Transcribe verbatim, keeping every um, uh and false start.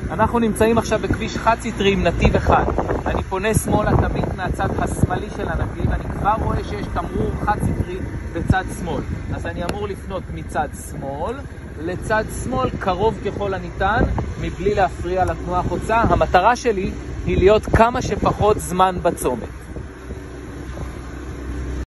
אנחנו נמצאים עכשיו בכביש חד סטרי עם נתיב אחד. אני פונה שמאלה תמיד מהצד השמאלי של הנתיב, אני כבר רואה שיש תמרור חד סטרי בצד שמאל. אז אני אמור לפנות מצד שמאל לצד שמאל קרוב ככל הניתן, מבלי להפריע לתנועה החוצה. המטרה שלי היא להיות כמה שפחות זמן בצומת.